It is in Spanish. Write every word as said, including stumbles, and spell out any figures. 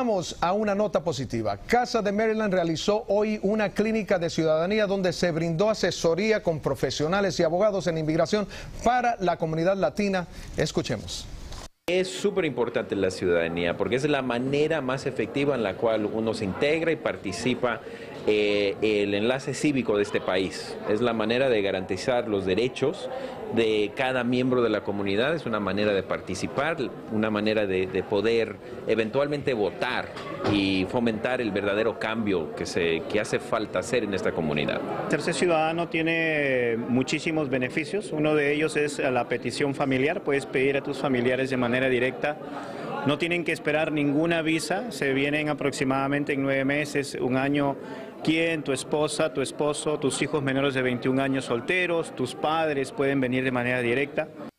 Vamos a una nota positiva. Casa de Maryland realizó hoy una clínica de ciudadanía donde se brindó asesoría con profesionales y abogados en inmigración para la comunidad latina. Escuchemos. Es súper importante la ciudadanía porque es la manera más efectiva en la cual uno se integra y participa eh, el enlace cívico de este país. Es la manera de garantizar los derechos de cada miembro de la comunidad, es una manera de participar, una manera de, de poder eventualmente votar y fomentar el verdadero cambio que, se, que hace falta hacer en esta comunidad. Ser ciudadano tiene muchísimos beneficios. Uno de ellos es la petición familiar. Puedes pedir a tus familiares de manera directa. No tienen que esperar ninguna visa. Se vienen aproximadamente en nueve meses, un año. ¿Quién? Tu esposa, tu esposo, tus hijos menores de veintiún años solteros, tus padres pueden venir de manera directa.